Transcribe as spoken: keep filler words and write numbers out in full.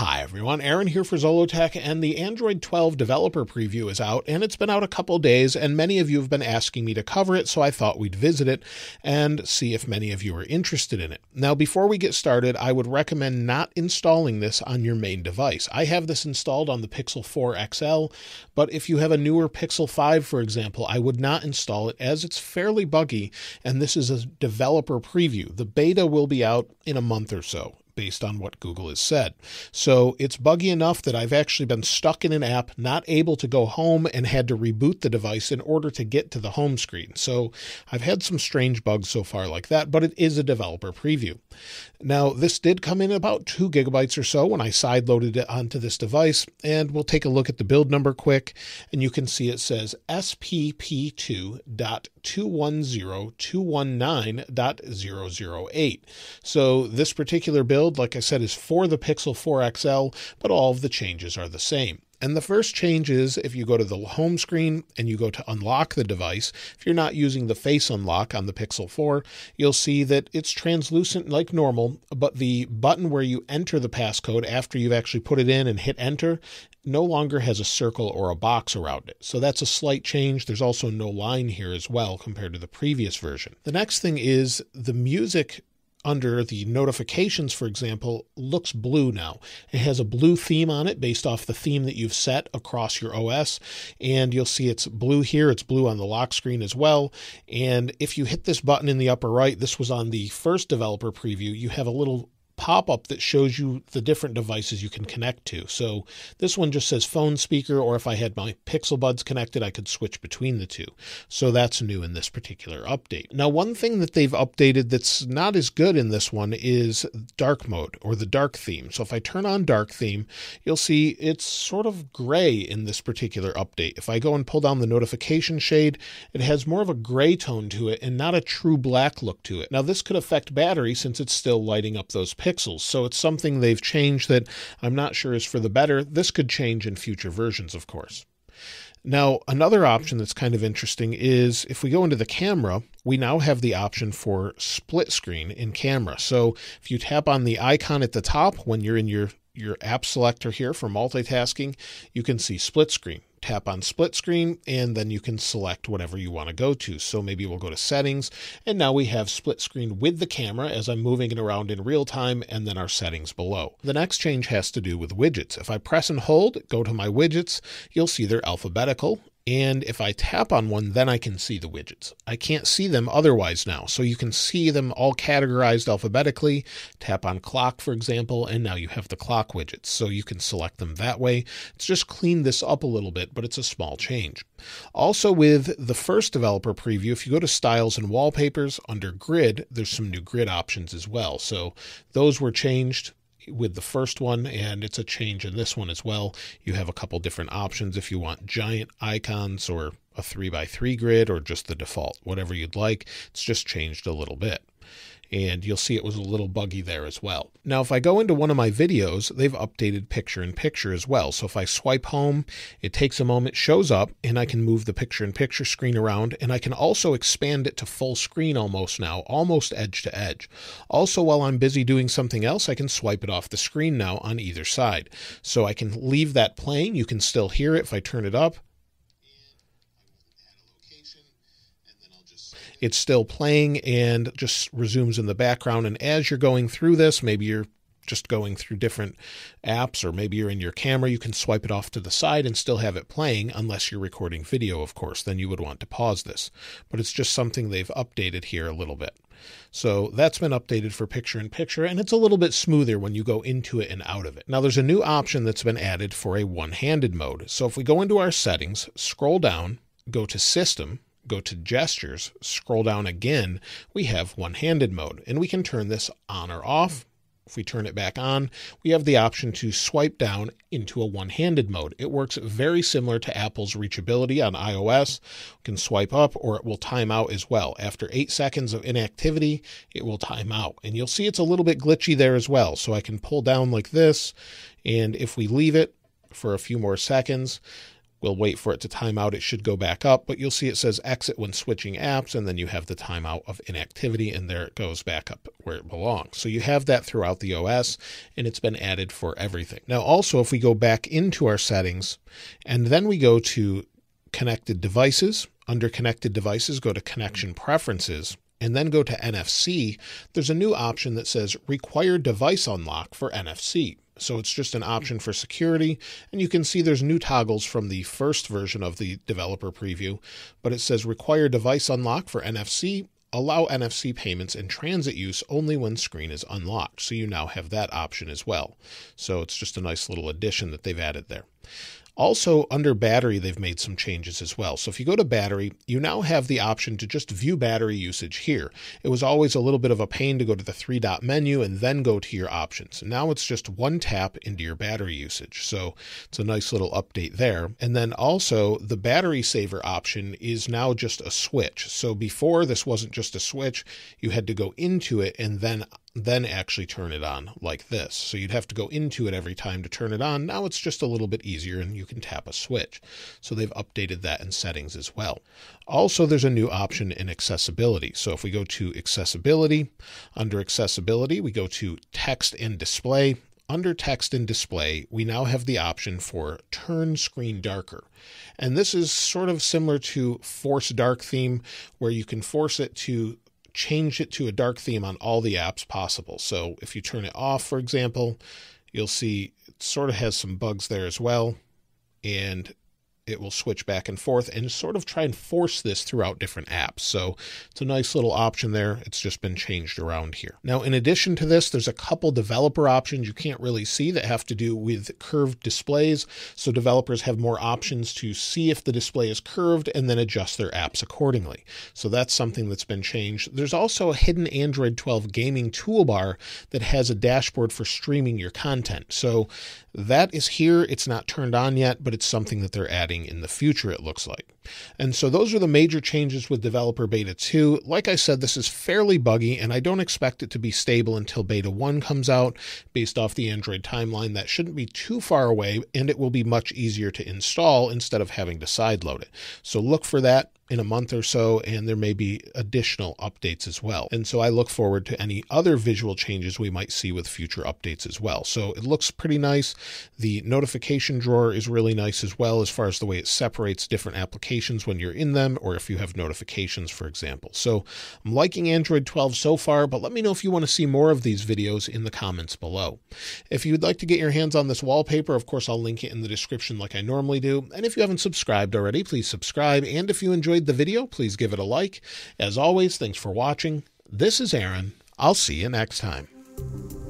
Hi everyone, Aaron here for Zollotech, and the Android twelve developer preview is out, and it's been out a couple days, and many of you have been asking me to cover it, so I thought we'd visit it and see if many of you are interested in it. Now, before we get started, I would recommend not installing this on your main device. I have this installed on the Pixel four X L, but if you have a newer Pixel five, for example, I would not install it as it's fairly buggy, and this is a developer preview. The beta will be out in a month or so, based on what Google has said. So it's buggy enough that I've actually been stuck in an app, not able to go home, and had to reboot the device in order to get to the home screen. So I've had some strange bugs so far like that, but it is a developer preview. Now, this did come in about two gigabytes or so when I sideloaded it onto this device, and we'll take a look at the build number quick, and you can see it says S P P two dot two one zero two one nine dot zero zero eight. So this particular build, like I said, is for the Pixel four X L, but all of the changes are the same. And the first change is if you go to the home screen and you go to unlock the device, if you're not using the face unlock on the Pixel four, you'll see that it's translucent like normal, but the button where you enter the passcode after you've actually put it in and hit enter no longer has a circle or a box around it. So that's a slight change. There's also no line here as well compared to the previous version. The next thing is the music under the notifications, for example, looks blue now. It has a blue theme on it based off the theme that you've set across your O S. And you'll see it's blue here. It's blue on the lock screen as well. And if you hit this button in the upper right, this was on the first developer preview, you have a little pop-up that shows you the different devices you can connect to. So this one just says phone speaker, or if I had my Pixel Buds connected, I could switch between the two. So that's new in this particular update. Now, one thing that they've updated that's not as good in this one is dark mode, or the dark theme. So if I turn on dark theme, you'll see it's sort of gray in this particular update. If I go and pull down the notification shade, it has more of a gray tone to it and not a true black look to it. Now, this could affect battery since it's still lighting up those pixels. Pixels. So it's something they've changed that I'm not sure is for the better. This could change in future versions, of course. Now, another option that's kind of interesting is if we go into the camera, we now have the option for split screen in camera. So if you tap on the icon at the top when you're in your, your app selector here for multitasking, you can see split screen. Tap on split screen, and then you can select whatever you want to go to. So maybe we'll go to settings, and now we have split screen with the camera as I'm moving it around in real time, and then our settings below. The next change has to do with widgets. If I press and hold, go to my widgets, you'll see they're alphabetical. And if I tap on one, then I can see the widgets. I can't see them otherwise now. So you can see them all categorized alphabetically. Tap on clock, for example, and now you have the clock widgets. So you can select them that way. It's just cleaned this up a little bit, but it's a small change. Also with the first developer preview, if you go to styles and wallpapers under grid, there's some new grid options as well. So those were changed with the first one, and it's a change in this one as well. You have a couple different options if you want giant icons or a three by three grid or just the default, whatever you'd like. It's just changed a little bit. And you'll see it was a little buggy there as well. Now, if I go into one of my videos, they've updated picture-in-picture as well. So if I swipe home, it takes a moment, shows up, and I can move the picture-in-picture screen around, and I can also expand it to full screen almost now, almost edge to edge. Also, while I'm busy doing something else, I can swipe it off the screen now on either side. So I can leave that playing. You can still hear it if I turn it up. It's still playing and just resumes in the background. And as you're going through this, maybe you're just going through different apps, or maybe you're in your camera, you can swipe it off to the side and still have it playing, unless you're recording video, of course. Then you would want to pause this. But it's just something they've updated here a little bit. So that's been updated for picture-in-picture, and it's a little bit smoother when you go into it and out of it. Now, there's a new option that's been added for a one-handed mode. So if we go into our settings, scroll down, go to System, go to Gestures, scroll down again, we have one-handed mode, and we can turn this on or off. If we turn it back on, we have the option to swipe down into a one-handed mode. It works very similar to Apple's reachability on iOS. We can swipe up, or it will time out as well. After eight seconds of inactivity, it will time out. And you'll see it's a little bit glitchy there as well. So I can pull down like this, and if we leave it for a few more seconds, We'll wait for it to time out. It should go back up, but you'll see it says exit when switching apps, and then you have the timeout of inactivity, and there it goes back up where it belongs. So you have that throughout the O S, and it's been added for everything. Now, also, if we go back into our settings, and then we go to connected devices, under connected devices, go to connection preferences, and then go to N F C, there's a new option that says require device unlock for N F C. So it's just an option for security, and you can see there's new toggles from the first version of the developer preview, but it says require device unlock for N F C, allow N F C payments and transit use only when screen is unlocked. So you now have that option as well. So it's just a nice little addition that they've added there. Also, under battery, they've made some changes as well. So if you go to battery, you now have the option to just view battery usage here. It was always a little bit of a pain to go to the three-dot menu and then go to your options. Now it's just one tap into your battery usage. So it's a nice little update there. And then also, the battery saver option is now just a switch. So before, this wasn't just a switch. You had to go into it and then then actually turn it on like this. So you'd have to go into it every time to turn it on. Now it's just a little bit easier and you can tap a switch. So they've updated that in settings as well. Also, there's a new option in accessibility. So if we go to accessibility, under accessibility, we go to text and display. Under text and display, we now have the option for turn screen darker. And this is sort of similar to force dark theme, where you can force it to change it to a dark theme on all the apps possible. So if you turn it off, for example, you'll see it sort of has some bugs there as well, and it will switch back and forth and sort of try and force this throughout different apps. So it's a nice little option there. It's just been changed around here. Now, in addition to this, there's a couple developer options you can't really see that have to do with curved displays. So developers have more options to see if the display is curved and then adjust their apps accordingly. So that's something that's been changed. There's also a hidden Android twelve gaming toolbar that has a dashboard for streaming your content. So that is here. It's not turned on yet, but it's something that they're adding in the future, it looks like. And so those are the major changes with Developer Beta two. Like I said, this is fairly buggy, and I don't expect it to be stable until Beta one comes out. Based off the Android timeline, that shouldn't be too far away, and it will be much easier to install instead of having to sideload it. So look for that in a month or so, and there may be additional updates as well. And so I look forward to any other visual changes we might see with future updates as well. So it looks pretty nice. The notification drawer is really nice as well, as far as the way it separates different applications when you're in them, or if you have notifications, for example. So I'm liking Android twelve so far, but let me know if you want to see more of these videos in the comments below. If you'd like to get your hands on this wallpaper, of course, I'll link it in the description like I normally do. And if you haven't subscribed already, please subscribe. And if you enjoyed the video, please give it a like. As always, thanks for watching. This is Aaron. I'll see you next time.